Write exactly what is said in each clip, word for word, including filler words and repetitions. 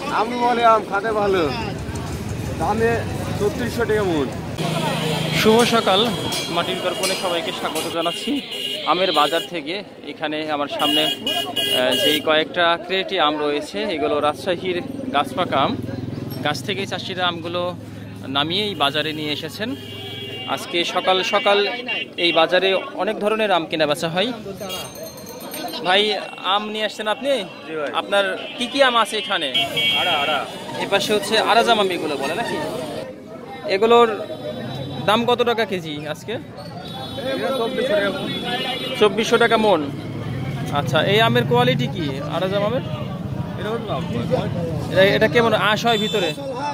আমি বলে আম খাতে ভালো, দামে ছত্রিশশো টাকা মন। শুভ সকাল, মাটির দর্পণে সবাইকে স্বাগত জানাচ্ছি আমের বাজার থেকে। এখানে আমার সামনে যেই কয়েকটা ক্রেটি আম রয়েছে, এগুলো রাজশাহীর গাছপাকা আম। গাছ থেকে চাষিরা আমগুলো নামিয়ে এই বাজারে নিয়ে এসেছেন। আজকে সকাল সকাল এই বাজারে অনেক ধরনের আম কেনা বেচা হয়। ভাই, আম নিয়ে আসছেন আপনি? আপনার কি কি আম আছে এখানে? আড়া আড়া এ পাশে হচ্ছে আরাজাম আম এগুলো বলে নাকি? এগুলোর দাম কত টাকা কেজি আজকে? চব্বিশশো টাকা মন। আচ্ছা, এই আমের কোয়ালিটি কি আরাজাম আমের? এটা কেমন আঁশ হয় ভিতরে?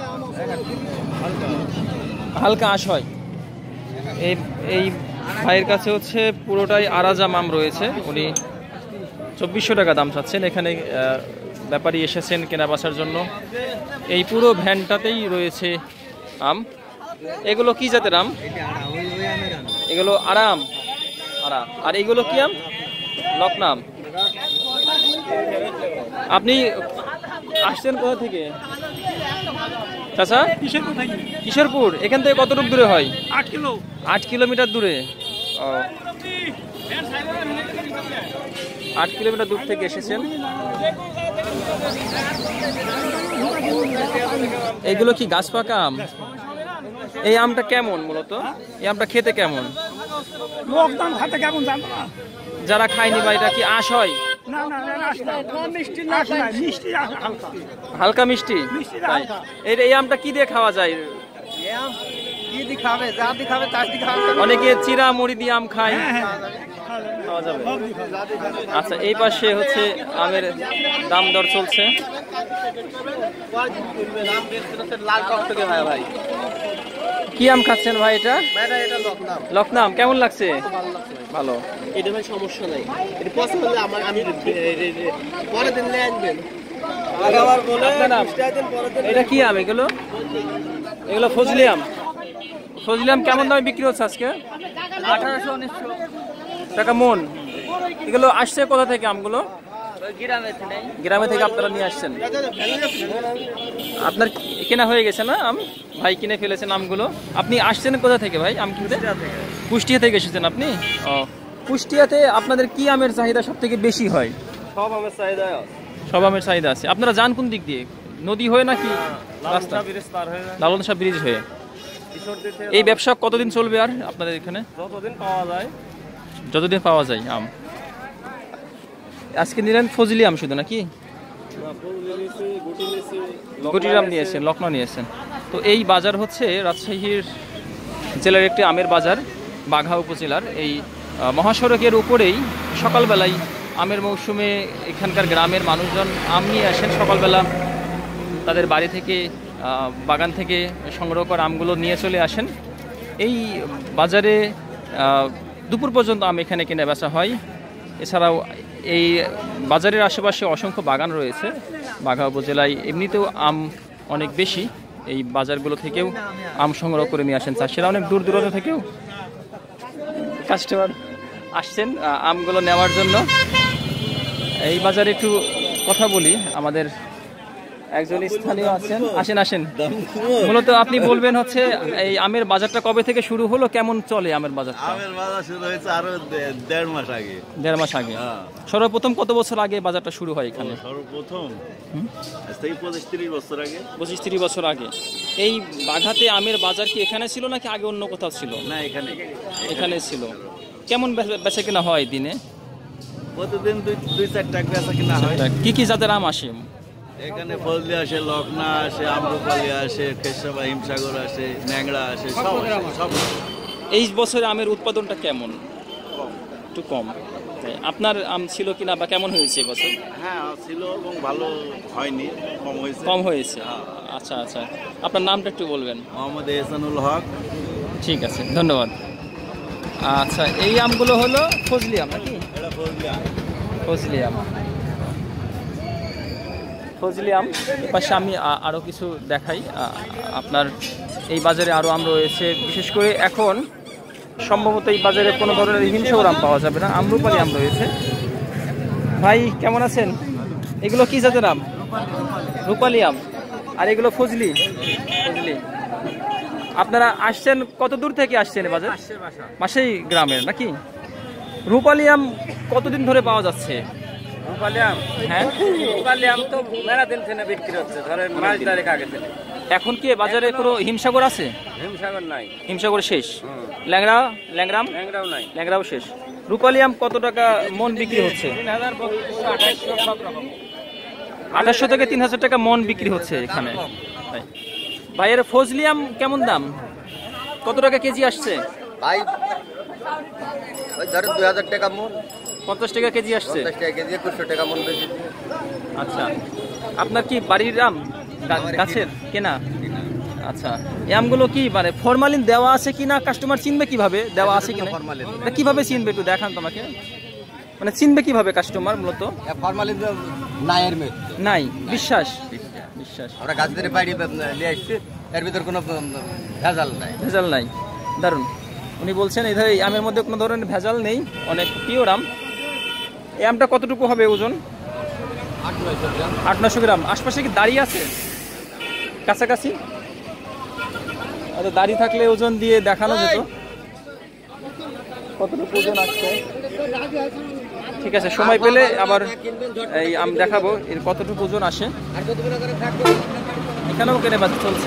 হালকা আঁশ হয়। এই এই ভাইয়ের কাছে হচ্ছে পুরোটাই আরাজাম আম রয়েছে। উনি চব্বিশশো টাকা দাম চাচ্ছেন। এখানে ব্যাপারী এসেছেন কেনা বেচার জন্য। এই পুরো ভ্যানটাতেই রয়েছে আম। এগুলো কি জাতের আম? এগুলো আরাম আরা। আর এগুলো কি আম? লকনাম। আপনি আসছেন কোথা থেকে চাচা? কিশোরপুর। এখান থেকে কতটুকু দূরে হয়? আট কিলো আট কিলোমিটার দূরে। ও, আট কিলোমিটার দূর থেকে এসেছেন। এগুলো কি গাছ পাকা আম? এই আমটা কেমন মূলত? এই আমটা খেতে কেমন? লোকদান খাতে কেমন জানো না? যারা খায়নি বা এটা কি আঁশ হয়? না না মিষ্টি না, মিষ্টি হালকা হালকা মিষ্টি। এই এই আমটা কি দিয়ে খাওয়া যায়? অনেকে চিরা মুড়ি দিয়ে আম খায়, খাওয়া যাবে। আচ্ছা, এই পাশে হচ্ছে আমের দাম দর চলছে। কি আম খাচ্ছেন ভাই এটা? লকনাম। কেমন লাগছে? ভালো। এটা ভাই সমস্যা নাই, এটা পছন্দ হলে আমার আমি পরে দিন নিয়ে আসবেন। এটা কি আম এগুলো? এগুলো ফজলি আম। ফজলি আম কেমন দামে বিক্রি হচ্ছে আজকে? আঠারোশো উনিশশো টাকা মন। এগুলো আসছে কোথা থেকে আমগুলো? গ্রামে থেকে আপনারা নিয়ে আসছেন। আপনার কেনা হয়ে গেছে না আম? ভাই কিনে ফেলেছেন আমগুলো। আপনি আসছেন কোথা থেকে ভাই আম কিনতে? কুষ্টিয়া থেকে এসেছেন আপনি? ও, কুষ্টিয়াতে আপনাদের কি আমের চাহিদা সব থেকে বেশি হয়? সব আমের চাহিদা সব আমের চাহিদা আছে। আপনারা যান কোন দিক দিয়ে? নদী হয়ে নাকি রাস্তা? লালন শাহ ব্রিজ হয়ে। এই ব্যবসা কতদিন চলবে আর আপনাদের এখানে? যতদিন পাওয়া যায়। যতদিন পাওয়া যায় আম। আজকে নিলেন ফজলি আম শুধু নাকি? গুটির আম নিয়েছেন, লকনা নিয়েছেন। তো এই বাজার হচ্ছে রাজশাহীর জেলার একটি আমের বাজার, বাঘা উপজেলার। এই মহাসড়কের উপরেই সকালবেলায় আমের মৌসুমে এখানকার গ্রামের মানুষজন আম নিয়ে আসেন। সকালবেলা তাদের বাড়ি থেকে, বাগান থেকে সংগ্রহ করা আমগুলো নিয়ে চলে আসেন। এই বাজারে দুপুর পর্যন্ত আম এখানে কিনে বেচা হয়। এছাড়াও এই বাজারের আশেপাশে অসংখ্য বাগান রয়েছে। বাঘা উপজেলায় এমনিতেও আম অনেক বেশি। এই বাজারগুলো থেকেও আম সংগ্রহ করে নিয়ে আসেন চাষিরা। অনেক দূর দূরান্ত থেকেও কাস্টমার আসছেন আমগুলো নেওয়ার জন্য। এই বাজারে একটু কথা বলি, আমাদের একজন স্থানীয় আছেন। আসেন আসেন। মূলত আপনি বলবেন হচ্ছে এই আমের বাজারটা কবে থেকে শুরু হলো, কেমন চলে আমের বাজার? আমের বাজার শুরু হয়েছে আরো দেড় মাস আগে। দেড় মাস আগে। সর্বপ্রথম কত বছর আগে বাজারটা শুরু হয় এখানে? সর্বপ্রথম থেকে পঁচিশ তিরিশ বছর আগে। পঁচিশ তিরিশ বছর আগে। এই বাঘাতে আমের বাজার কি এখানে ছিল নাকি আগে অন্য কোথাও ছিল? না, এখানে এখানে ছিল। কেমন বেচা কেনা হয় দিনে? প্রতিদিন দুই দুই চার টাকা বেচা কিনা হয়। কি কি জাতের আম আসে এখানে? ফজলি আসে, লকনা আসে, আম্রপালি আসে, খেসাবা হিমসাগর আসে, ন্যাংরা আসে, সব সব। এই বছরে আমের উৎপাদনটা কেমন? একটু কম। আপনার আম ছিল কিনা বা কেমন হয়েছে এবছর? হ্যাঁ ছিল এবং ভালো হয়নি, কম হয়েছে। কম হয়েছে। আচ্ছা আচ্ছা, আপনার নামটা একটু বলবেন? মোহাম্মদ এহসানুল হক। ঠিক আছে, ধন্যবাদ। আচ্ছা, এই আমগুলো হলো ফজলি আম নাকি? এটা ফজলি আম। ফজলি আম ফজলি আম পাশে আমি আরও কিছু দেখাই। আপনার এই বাজারে আরও আম রয়েছে। বিশেষ করে এখন সম্ভবত এই বাজারে কোনো ধরনের হিমসাগর আম পাওয়া যাবে না, আম্রপালি আম রয়েছে। ভাই কেমন আছেন? এগুলো কি জাতের আম? রূপালি আম। আর এগুলো ফজলি ফজলি। আপনারা আসছেন কত দূর থেকে আসছেন বাজার? মাসেই গ্রামের নাকি? রূপালি আম কতদিন ধরে পাওয়া যাচ্ছে? রূপালি আম, হ্যাঁ, রূপালি আম তো মেলা দিন থেকে বিক্রি হচ্ছে, ধরেন মাস তারিখ আগে থেকে। এখন কি বাজারে কোনো হিমসাগর আছে? হিমসাগর নাই, হিমসাগর শেষ। ল্যাংড়া ল্যাংরাম ল্যাংড়াও নাই। ল্যাংড়াও শেষ। রূপালি আম কত টাকা মন বিক্রি হচ্ছে? তিন হাজার বত্রিশশো আঠাশশো সব রকম। আঠাশশো থেকে তিন হাজার টাকা মন বিক্রি হচ্ছে এখানে। তাই। ভাইয়ের ফজলি আম কেমন দাম? কত টাকা কেজি আসছে? ভাই ওই ধরেন দুই হাজার টাকা মন, পঞ্চাশ টাকা কেজি আসছে। পঞ্চাশ টাকা কেজি, একুশশো টাকা মন বেশি। আচ্ছা, আপনার কি বাড়ির আম গা- গাছের কেনা? আচ্ছা, এই আমগুলো কি মানে ফরমালিন দেওয়া আছে কিনা, কাস্টমার চিনবে কিভাবে দেওয়া আছে কিনা? ফরমালিন। এটা কিভাবে চিনবে একটু দেখান তো আমাকে, মানে চিনবে কিভাবে কাস্টমার মূলত? ফরমালিন নাই এর মধ্যে, নাই বিশ্বাস বিশ্বাস আমরা গাছ ধরে বাইরে নিয়ে আসছি, এর ভিতর কোনো ভেজাল নাই। ভেজাল নাই। দারুন। উনি বলছেন এই ধর- এই আমের মধ্যে কোনো ধরনের ভেজাল নেই, অনেক পিওর আম। এই আমটা কতটুকু হবে ওজন? আট নয়শো গ্রাম। আট নশো গ্রাম। আশপাশে কি দাঁড়িয়ে আছে কাছাকাছি? আচ্ছা, দাঁড়িয়ে থাকলে ওজন দিয়ে দেখানো যেত কতটুকু ওজন আসছে। ঠিক আছে, সময় পেলে আবার এই আম দেখাবো এর কতটুকু ওজন আসে। এখানেও কেনে বাজার চলছে।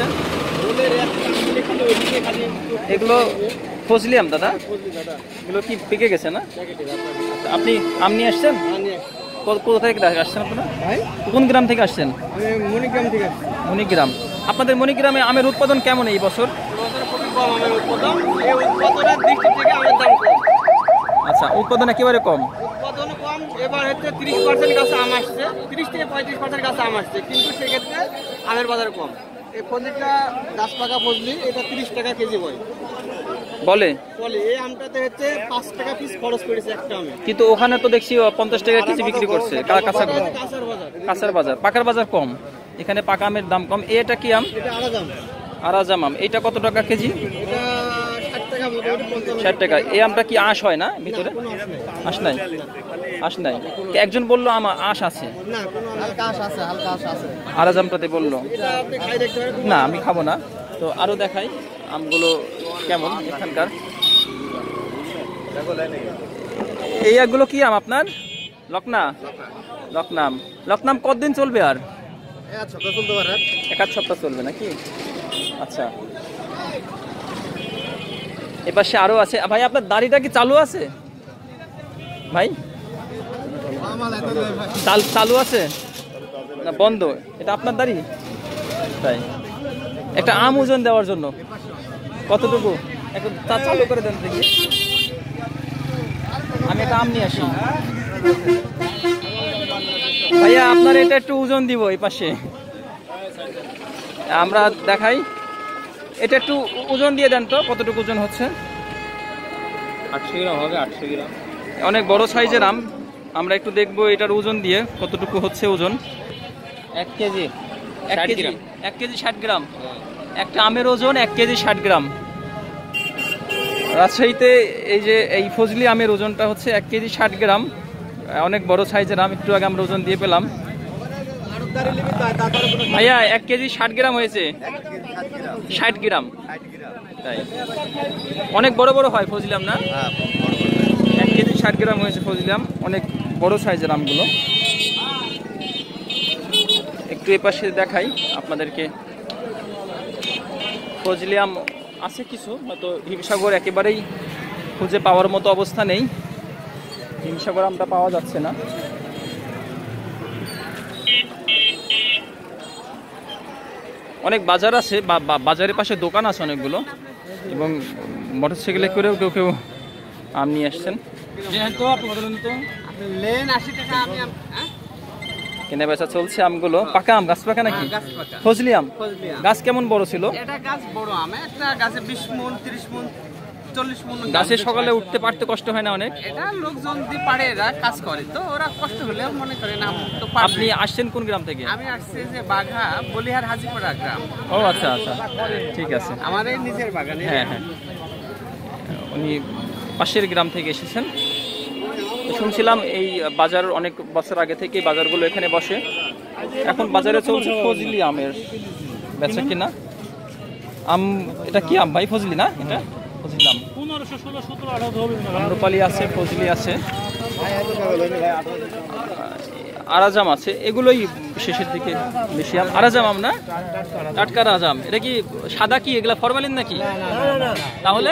এগুলো ফজলি আম দাদা? এগুলো কি পেকে গেছে না? আচ্ছা, আপনি আম নিয়ে আসছেন? কো- কোথা থেকে আসছেন আপনারা? কোন গ্রাম থেকে আসছেন? মণিগ্রাম থেকে। মণিগ্রাম। আপনাদের মণিগ্রামে আমের উৎপাদন কেমন এই বছর? খুবই কম আমের উৎপাদন, এই উৎপাদনের দৃষ্টি থেকে আমের দাম কম। আচ্ছা, উৎপাদন একেবারে কম। উৎপাদন কম, এবার হচ্ছে তিরিশ পার্সেন্ট গাছে আম আসছে, তিরিশ থেকে পঁয়ত্রিশ পার্সেন্ট গাছে আম আসছে, কিন্তু সেক্ষেত্রে আমের বাজার কম। এই ফজলিটা গাছ পাকা ফজলি, এটা তিরিশ টাকা কেজি বই বলে, বলে। এই আমটাতে হচ্ছে পাঁচ টাকা পিস খরচ করেছে একটা আমে। কিন্তু ওখানে তো দেখছি পঞ্চাশ টাকা কেজি বিক্রি করছে কা- কাঁচাগুলো। কাঁচার বাজার, কাঁচার বাজার, পাকার বাজার কম। এখানে পাকা আমের দাম কম। এটা কি আম? এটা আলাদা আম। আরাজাম আম। এইটা কত টাকা কেজি? এটা ষাট টাকা, মোটামুটি পঞ্চান্ন ষাট টাকা। এই আমটা কি আঁশ হয় না ভিতরে? কোনো আশ নেই। আঁশ নাই, আঁশ নাই। একজন বললো আমার আঁশ আছে, না, কোনো হালকা আশ আছে, হালকা আশ আছে। আরাজামটাতে বললো। এটা আপনি খাই দেখতে পারেন। না, আমি খাবো না। তো আরো দেখাই আমগুলো কেমন এখানকার। এই একগুলো কি আম আপনার? লকনা? লকনাম। লকনাম কতদিন চলবে আর? আচ্ছা, তো চলতে পারে। এক আধ সপ্তাহ চলবে নাকি? আচ্ছা, এপাশে আরো আছে। ভাই আপনার দাড়িটা কি চালু আছে ভাই? চাল- চালু আছে না বন্ধ? এটা আপনার দাড়ি? তাই। একটা আম ওজন দেওয়ার জন্য কতটুকু একটু তা- চালু করে দেন দেখি। আমি একটা আম নিয়ে আসি। ভাইয়া আপনার এটা একটু ওজন দিব এই পাশে, আমরা দেখাই। এটা একটু ওজন দিয়ে দেন তো, কতটুকু ওজন হচ্ছে? আটশো গ্রাম হবে, আটশো গ্রাম। অনেক বড় সাইজের আম, আমরা একটু দেখবো এটার ওজন দিয়ে কতটুকু হচ্ছে ওজন। এক কেজি এক কেজি এক কেজি ষাট গ্রাম। একটা আমের ওজন এক কেজি ষাট গ্রাম। রাজশাহীতে এই যে এই ফজলি আমের ওজনটা হচ্ছে এক কেজি ষাট গ্রাম। অনেক বড় সাইজের আম, একটু আগে আমরা ওজন দিয়ে পেলাম। ভাইয়া এক কেজি ষাট গ্রাম হয়েছে। ষাট গ্রাম, তাই অনেক বড় বড় হয় ফজলি আম না? এক কেজি ষাট গ্রাম হয়েছে ফজলি আম, অনেক বড় সাইজের আমগুলো। একটু এ পাশে দেখাই আপনাদেরকে। ফজলি আম আছে কিছু, হয়তো হিমসাগর একেবারেই খুঁজে পাওয়ার মতো অবস্থা নেই। হিমসাগর আমটা পাওয়া যাচ্ছে না। অনেক বাজার আছে, বা- বা- বাজারের পাশে দোকান আছে অনেকগুলো, এবং মোটরসাইকেলে করেও কেউ কেউ আম নিয়ে আসছেন। লেন আশি টাকা আমি আম, হ্যাঁ? কেনা বেচা চলছে আমগুলো। পাকা আম, গাছ পাকা নাকি? গাছ পাকা। ফজলি আম। ফজলি আম। গাছ কেমন বড় ছিল? এটা গাছ বড় আম, একটা গাছে বিশ মন, তিরিশ মন, চল্লিশ মন। গাছে সকালে উঠতে পারতে কষ্ট হয় না অনেক? এটা লোকজন দিয়ে পারে, এরা কাজ করে, তো ওরা কষ্ট হলে মনে করে না তো আপনি আসছেন কোন গ্রাম থেকে? আমি আসছি যে বাঘা বলিহার হাজিপাড়া গ্রাম, ও আচ্ছা আচ্ছা, ঠিক আছে। আমার এই নিজের বাগানে। হ্যাঁ হ্যাঁ, উনি পাশের গ্রাম থেকে এসেছেন। তো শুনছিলাম এই বাজার অনেক বছর আগে থেকে বাজারগুলো এখানে বসে। এখন বাজারে চলছে ফজলি আমের বেচা কিনা। আম এটা কি আম ভাই? ফজলি না, এটা ফজলি আম। আম্রপালি আছে, ফজলি আছে, আরাজাম আছে, এগুলোই শেষের দিকে বেশি আম। আরাজাম আম না, টাটকা রাজাম। এটা কি সাদা? কি এগুলা ফরমালিন নাকি? তাহলে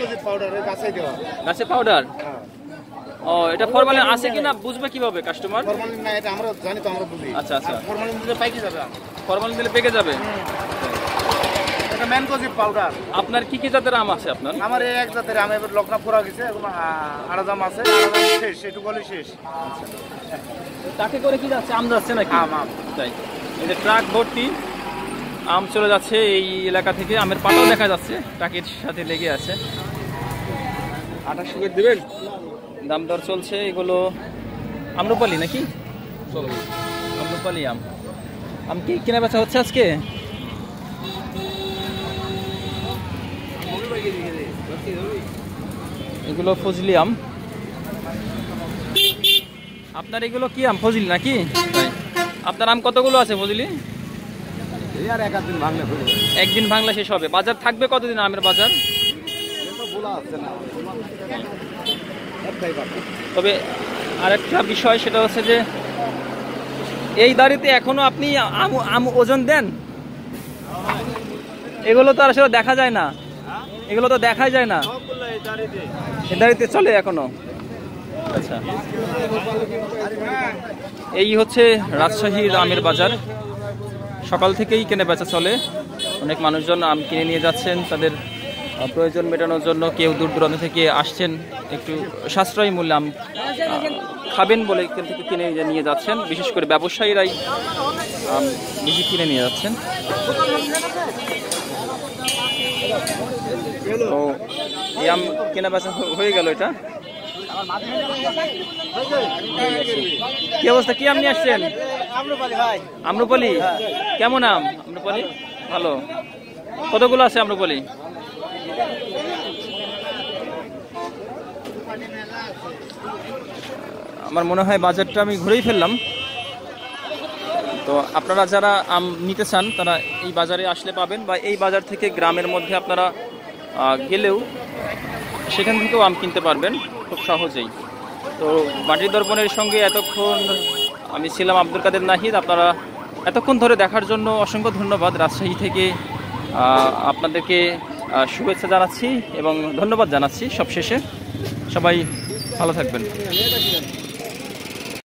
গাছে পাউডার। ও, এটা ফরমালিন আছে কিনা বুঝবে কিভাবে কাস্টমার? আচ্ছা আচ্ছা, ফরমালিন দিলে পেকে যাবে। ফরমালিন দিলে পেকে যাবে। এটা ম্যানকোজি পাউডার। আপনার কি কি জাতের আম আছে আপনার? আমার এই এক জাতের আম, এবার লকনা ফোরা গেছে, এখন আরাজাম আছে, আরাজাম শেষ, এটুকু হলে শেষ। তাকে করে কি যাচ্ছে? আম যাচ্ছে নাকি? আম আম তাই, এই যে ট্রাক ভর্তি আম চলে যাচ্ছে এই এলাকা থেকে। আমের পাতাও দেখা যাচ্ছে ট্রাকের সাথে লেগে আছে। আঠাশ করে দেবেন। দাম দর চলছে। এগুলো আম্রপালি নাকি? আম্রপালি আম। আম কি কেনা বেচা হচ্ছে আজকে? এগুলো ফজলি আম। আপনার এগুলো কি আম? ফজলি নাকি? আপনার আম কতগুলো আছে ফজলি? একদিন ভাঙলে শেষ হবে। বাজার থাকবে কতদিন আমের বাজার? তবে আরেকটা বিষয়, সেটা হচ্ছে যে এই দাঁড়িতে এখনো আপনি আম আম ওজন দেন? এগুলো তো আর আসলে দেখা যায় না, এগুলো তো দেখা যায় না। এই দাঁড়িতে চলে এখনো। আচ্ছা, এই হচ্ছে রাজশাহীর আমের বাজার। সকাল থেকেই কেনে বেচা চলে। অনেক মানুষজন আম কিনে নিয়ে যাচ্ছেন তাদের প্রয়োজন মেটানোর জন্য। কেউ দূর দূরান্ত থেকে আসছেন একটু সাশ্রয়ী মূল্যে আম খাবেন বলে এখান থেকে কিনে নিয়ে যাচ্ছেন। বিশেষ করে ব্যবসায়ীরাই আম বেশি কিনে নিয়ে যাচ্ছেন। তো এই আম কেনা বেচা হয়ে গেল। এটা কি অবস্থা? কি আম নিয়ে আসছেন? আম্রপালি। কেমন আম আম্রপালি? ভালো। কতগুলো আছে আম্রপালি? আমার মনে হয় বাজারটা আমি ঘুরেই ফেললাম। তো আপনারা যারা আম নিতে চান তারা এই বাজারে আসলে পাবেন, বা এই বাজার থেকে গ্রামের মধ্যে আপনারা গেলেও সেখান থেকেও আম কিনতে পারবেন খুব সহজেই। তো বাটির দর্পণের সঙ্গে এতক্ষণ আমি ছিলাম আব্দুল কাদের নাহিদ। আপনারা এতক্ষণ ধরে দেখার জন্য অসংখ্য ধন্যবাদ। রাজশাহী থেকে আপনাদেরকে শুভেচ্ছা জানাচ্ছি এবং ধন্যবাদ জানাচ্ছি। সবশেষে সবাই ভালো থাকবেন।